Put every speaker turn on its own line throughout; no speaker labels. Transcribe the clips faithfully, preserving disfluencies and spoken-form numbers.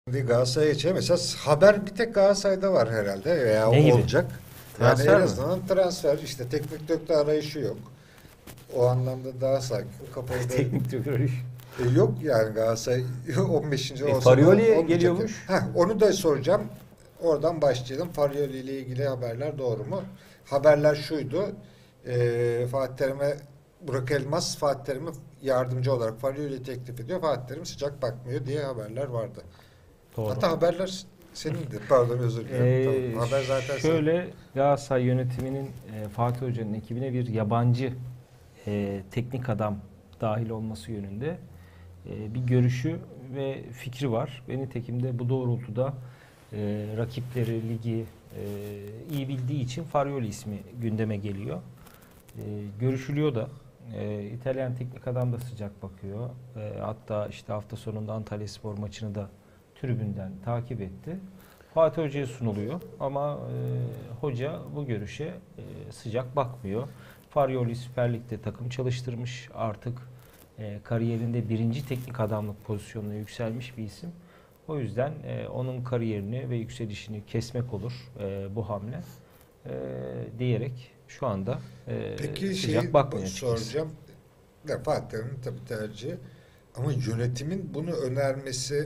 Şimdi Galatasaray'a geçelim. Mesela haber bir tek Galatasaray'da var herhalde veya
Ne gibi?
olacak. Yani
Transfer
en
mi?
azından transfer işte teknik direktör arayışı yok. O anlamda daha sakin. Kafayı da
Teknik direktör iş.
e, yok yani Galatasaray on beşinci
E,
olsa da
Farioli
olmayacak.
geliyormuş.
Heh, onu da soracağım. Oradan başlayalım. Farioli ile ilgili haberler doğru mu? Haberler şuydu. E, Fatih Terim'e Burak Elmas Fatih Terim'e yardımcı olarak Farioli'yi teklif ediyor. Fatih Terim sıcak bakmıyor diye haberler vardı.
Doğru.
Hatta haberler senindir. Pardon özür dilerim.
Ee,
Tamam. Haber zaten
şöyle Galatasaray yönetiminin e, Fatih Hoca'nın ekibine bir yabancı e, teknik adam dahil olması yönünde e, bir görüşü ve fikri var. Ve nitekim de bu doğrultuda e, rakipleri ligi e, iyi bildiği için Farioli ismi gündeme geliyor. E, görüşülüyor da. E, İtalyan teknik adam da sıcak bakıyor. E, hatta işte hafta sonunda Antalyaspor maçını da tribünden takip etti. Fatih Hoca'ya sunuluyor ama e, hoca bu görüşe e, sıcak bakmıyor. Farioli Süper Lig'de takım çalıştırmış. Artık e, kariyerinde birinci teknik adamlık pozisyonuna yükselmiş bir isim. O yüzden e, onun kariyerini ve yükselişini kesmek olur e, bu hamle e, diyerek şu anda e,
Peki
sıcak
şeyi
bakmıyor açıkçası.
soracağım. Ya Fatih Terim'in tabii tercihi. Ama yönetimin bunu önermesi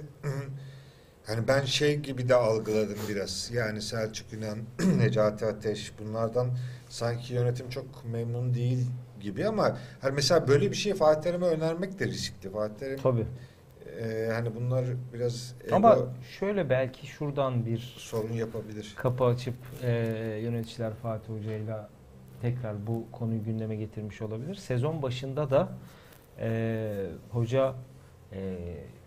hani ben şey gibi de algıladım biraz. Yani Selçuk İnan, Necati Ateş bunlardan sanki yönetim çok memnun değil gibi ama hani mesela böyle bir şey Fatih Terim'e önermek de riskli. Fatih Terim
Tabii.
e, hani bunlar biraz
Ama
ego
şöyle belki şuradan bir
sorunu yapabilir.
kapı açıp e, yöneticiler Fatih Hoca'yla tekrar bu konuyu gündeme getirmiş olabilir. Sezon başında da e, hoca e,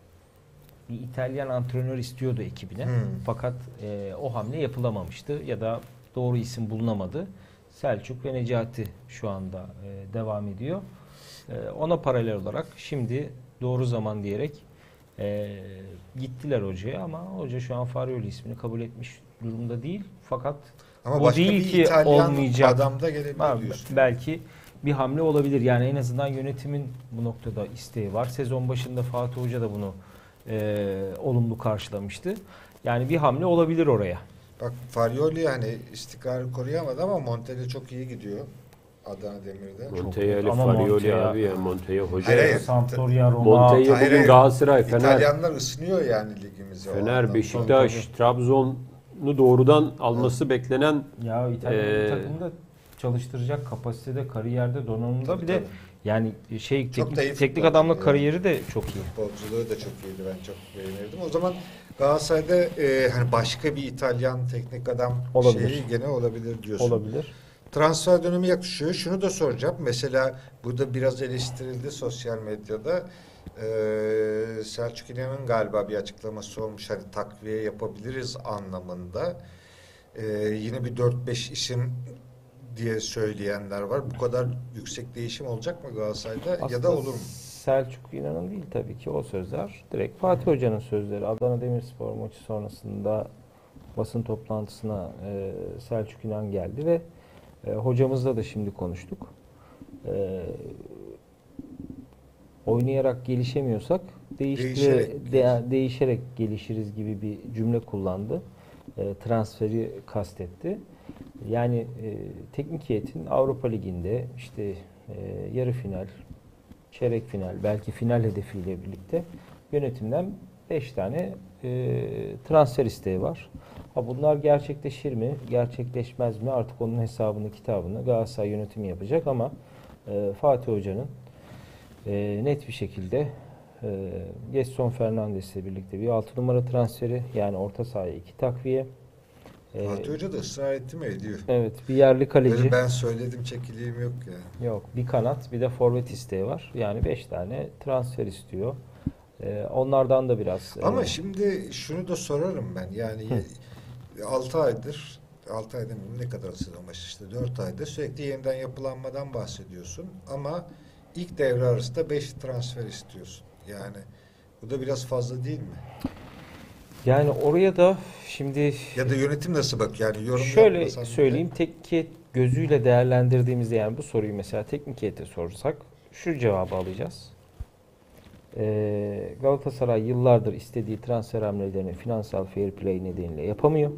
bir İtalyan antrenör istiyordu ekibine.
Hmm.
Fakat e, o hamle yapılamamıştı ya da doğru isim bulunamadı. Selçuk ve Necati şu anda e, devam ediyor. E, ona paralel olarak şimdi doğru zaman diyerek e, gittiler hocaya ama hoca şu an Farioli ismini kabul etmiş durumda değil. Fakat
Ama
bu
başka
değil
bir
ki
İtalyan
olmayacak.
adam da gelebilir
Ha,
diyorsun.
belki bir hamle olabilir. Yani en azından yönetimin bu noktada isteği var. Sezon başında Fatih Hoca da bunu e, olumlu karşılamıştı. Yani bir hamle olabilir oraya.
Bak Farioli hani istikrarı koruyamadı ama Montella çok iyi gidiyor Adana Demir'de.
Çok
Montella
net
ile
ama
Farioli
Montella-
abi ya Montella hoca
Hayır,
ya.
hayır.
Sampdoria, Roma.
Montella
Hayır,
bugün
hayır.
Galatasaray, Fener,
İtalyanlar ısınıyor yani ligimize o
Fener,
anlamda.
Beşiktaş,
Tabii, tabii.
Trabzon'u doğrudan alması beklenen
Ya İtalyan
Ee,
bir takımı da çalıştıracak kapasitede, kariyerde, donanımda
Tabii,
bir de
tabii.
yani şey
Çok da iyi
teknik, teknik
futbolcu
adamlık
yani.
kariyeri de çok iyi.
Futbolculuğu da çok iyiydi, ben çok beğenirdim. O zaman Galatasaray'da e, hani başka bir İtalyan teknik adam
Olabilir.
şeyi gene olabilir diyorsun.
Olabilir.
Transfer dönemi yaklaşıyor. Şunu da soracağım. Mesela bu da biraz eleştirildi sosyal medyada. Ee, Selçuk İnan'ın galiba bir açıklaması olmuş. Hani takviye yapabiliriz anlamında. Ee, yine bir dört beş isim diye söyleyenler var. Bu kadar yüksek değişim olacak mı Galatasaray'da ya da
Aslında
olur mu?
Selçuk İnan'ın değil tabii ki o sözler. Direkt Fatih Hoca'nın sözleri. Adana Demirspor maçı sonrasında basın toplantısına e, Selçuk İnan geldi ve e, hocamızla da şimdi konuştuk. E, oynayarak gelişemiyorsak değiştire,
Değişerek
de- değişerek gelişiriz gibi bir cümle kullandı. E, transferi kastetti. Yani e, teknik heyetin Avrupa Ligi'nde işte e, yarı final, çeyrek final, belki final hedefiyle birlikte yönetimden beş tane e, transfer isteği var. Ha bunlar gerçekleşir mi, gerçekleşmez mi artık onun hesabını, kitabını Galatasaray yönetimi yapacak ama e, Fatih Hoca'nın e, net bir şekilde e, Gedson Fernandes'le birlikte bir altı numara transferi yani orta sahaya iki takviye. E,
Fatih Hoca da ısrar etti mi ediyor.
evet bir yerli kaleci.
Böyle ben söyledim çekileyim yok ya.
Yok bir kanat bir de forvet isteği var. Yani beş tane transfer istiyor. Ee, onlardan da biraz.
Ama
e,
şimdi şunu da sorarım ben. Yani altı aydır altı ay demeyeyim ne kadar sezon başı işte dört aydır sürekli yeniden yapılanmadan bahsediyorsun ama ilk devre arasında beş transfer istiyorsun. Yani bu da biraz fazla değil mi?
yani oraya da şimdi
Ya da yönetim nasıl bakıyor? Yani yorum
şöyle
yapmasan bile-
söyleyeyim teknik heyet gözüyle değerlendirdiğimizde yani bu soruyu mesela teknik heyete sorsak şu cevabı alacağız. Ee, Galatasaray yıllardır istediği transfer hamlelerini finansal fair play nedeniyle yapamıyor.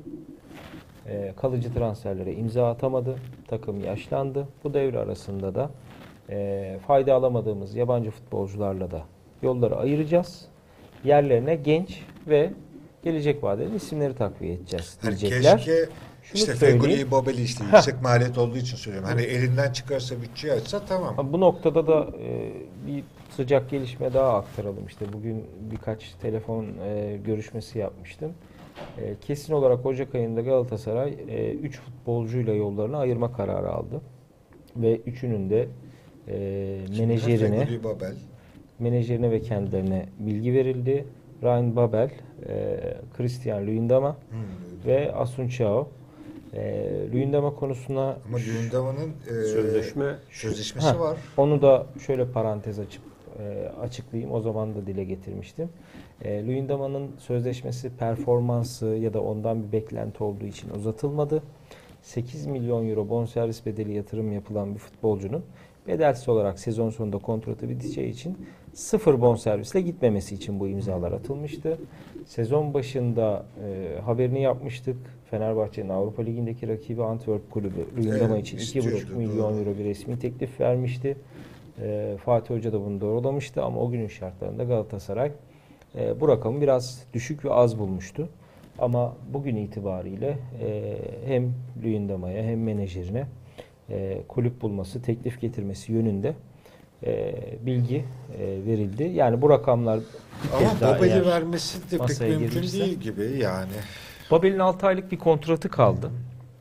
Ee, kalıcı transferlere imza atamadı. Takım yaşlandı. Bu devre arasında da e, fayda alamadığımız yabancı futbolcularla da yolları ayıracağız. Yerlerine genç ve gelecek vadeli isimleri takviye edeceğiz
Hani
diyecekler.
keşke
Şunu
işte
söyleyeyim.
Feguli Bobeli işte yüksek maliyet olduğu için söylüyorum. Hani elinden çıkarsa bütçeyi açsa tamam.
Ha, bu noktada da e, bir sıcak gelişme daha aktaralım. İşte bugün birkaç telefon e, görüşmesi yapmıştım. E, kesin olarak Ocak ayında Galatasaray üç futbolcuyla yollarını ayırma kararı aldı. Ve üçünün de e, menajerine,
Feguli Bobel.
menajerine ve kendilerine bilgi verildi. Ryan Babel, e, Christian Luyendama
Hmm.
ve Asun Chao. E, Luyendama konusuna
Ama Luyendama'nın e,
Sözleşme
sözleşmesi
Ha,
var.
onu da şöyle parantez açıp e, açıklayayım. O zaman da dile getirmiştim. E, Luyendama'nın sözleşmesi performansı ya da ondan bir beklenti olduğu için uzatılmadı. sekiz milyon euro bonservis bedeli yatırım yapılan bir futbolcunun bedelsiz olarak sezon sonunda kontratı biteceği için sıfır bonservisle gitmemesi için bu imzalar atılmıştı. Sezon başında e, haberini yapmıştık. Fenerbahçe'nin Avrupa Ligi'ndeki rakibi Antwerp Kulübü Luyendama
Evet,
için iki
istiyordu,
buçuk milyon
doğru.
euro bir resmi teklif vermişti. E, Fatih Hoca da bunu doğrulamıştı ama o günün şartlarında Galatasaray e, bu rakamı biraz düşük ve az bulmuştu. Ama bugün itibariyle e, hem Luyendama'ya hem menajerine e, kulüp bulması, teklif getirmesi yönünde e, bilgi e, verildi. Yani bu rakamlar bir kez daha
Ama Bobel'i
eğer
vermesi de pek
masaya
mümkün
girilirse-
değil gibi yani.
Babel'in altı aylık bir kontratı kaldı.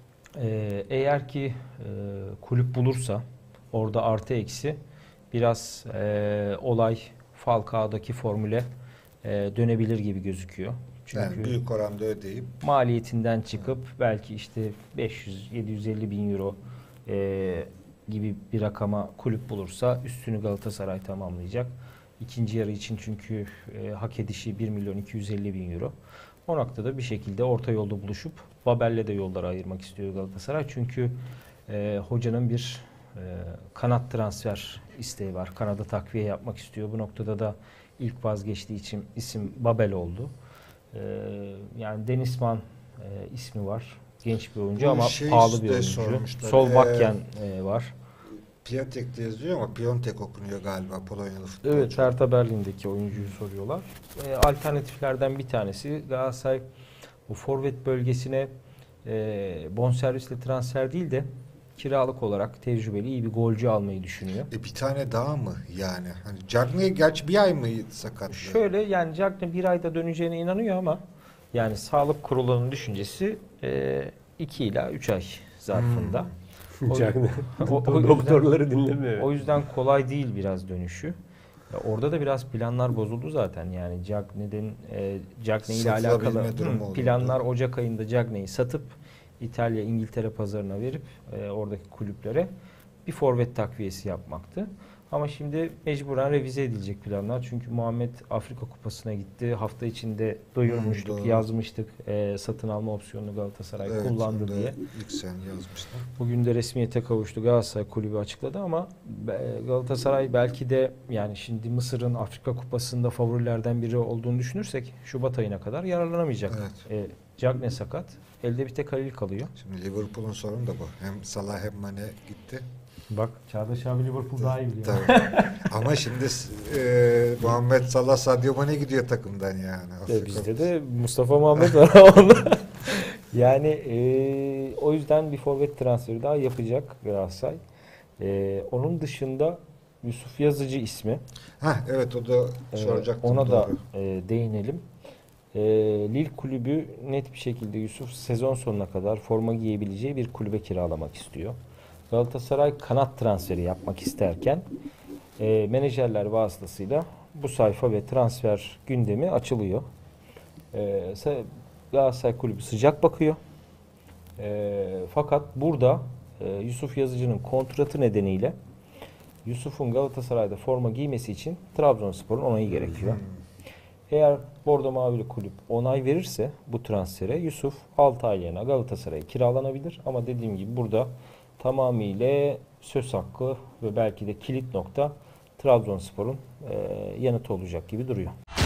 Ee, eğer ki e, kulüp bulursa orada artı eksi biraz e, olay Falcao'daki formüle e, dönebilir gibi gözüküyor. Çünkü
Yani büyük oranda ödeyip
maliyetinden çıkıp belki işte beş yüz yedi yüz elli bin euro e, gibi bir rakama kulüp bulursa üstünü Galatasaray tamamlayacak. İkinci yarı için çünkü e, hak edişi bir milyon iki yüz elli bin euro. O noktada bir şekilde orta yolda buluşup Babel'le de yolları ayırmak istiyor Galatasaray. Çünkü e, hocanın bir e, kanat transfer isteği var. Kanada takviye yapmak istiyor. Bu noktada da ilk vazgeçtiği için isim Babel oldu. E, yani Denizman e, ismi var. Genç bir oyuncu
Bu
ama
şey
pahalı bir
de
oyuncu.
sormuşlar.
Sol
Ee,
bakken e, var.
Piatek'te yazıyor ama Piontek okunuyor galiba Polonyalı futbolcu.
Evet, Hertha Berlin'deki oyuncuyu soruyorlar. E, alternatiflerden bir tanesi Galatasaray bu forvet bölgesine e, bonservisle transfer değil de kiralık olarak tecrübeli iyi bir golcü almayı düşünüyor.
E bir tane daha mı yani? Hani Cagney gerçi bir ay mı sakatlı?
Şöyle yani Cagney bir ayda döneceğine inanıyor ama yani sağlık kurulunun düşüncesi e, iki ila üç ay zarfında. O-
Cagney.
o- o yüzden-
Doktorları dinlemiyor.
O yüzden kolay değil biraz dönüşü. Ya orada da biraz planlar bozuldu zaten. Yani Cagney'den e, Cagney ile
Satılabilme
alakalı
durumu
hı,
oldu.
planlar Ocak ayında Cagney'i satıp İtalya, İngiltere pazarına verip e, oradaki kulüplere bir forvet takviyesi yapmaktı. Ama şimdi mecburen revize edilecek planlar. Çünkü Muhammed Afrika Kupası'na gitti. Hafta içinde duyurmuştuk,
Hmm, doğru.
yazmıştık. E, satın alma opsiyonunu Galatasaray
Evet,
kullandı
onu da
diye.
ilk sen yazmıştın.
Bugün de resmiyete kavuştu. Galatasaray kulübü açıkladı ama be- Galatasaray belki de yani şimdi Mısır'ın Afrika Kupası'nda favorilerden biri olduğunu düşünürsek Şubat ayına kadar yararlanamayacak.
Evet.
E, Cagney sakat. Elde bir tek Halil kalıyor.
Şimdi Liverpool'un sorunu da bu. Hem Salah hem Mane gitti.
Bak Çağdaş abi Liverpool daha iyi biliyor.
Tabii. Ama şimdi e, Muhammed Salah, Sadio Mane gidiyor takımdan yani.
E,
Afrika
bizde de Mustafa Muhammed var. Onda. Yani e, o yüzden bir forvet transferi daha yapacak Galatasaray. E, onun dışında Yusuf Yazıcı ismi.
Hah, evet o da
Ee,
soracaktım.
Ona da
doğru.
e, değinelim. E, Lille kulübü net bir şekilde Yusuf sezon sonuna kadar forma giyebileceği bir kulübe kiralamak istiyor. Galatasaray kanat transferi yapmak isterken e, menajerler vasıtasıyla bu sayfa ve transfer gündemi açılıyor. E, se- Galatasaray kulübü sıcak bakıyor. E, fakat burada e, Yusuf Yazıcı'nın kontratı nedeniyle Yusuf'un Galatasaray'da forma giymesi için Trabzonspor'un onayı gerekiyor.
Hmm.
Eğer Bordo Mavili kulüp onay verirse bu transfere Yusuf altı aylığına Galatasaray'a kiralanabilir. Ama dediğim gibi burada tamamıyla söz hakkı ve belki de kilit nokta Trabzonspor'un e, yanıtı olacak gibi duruyor.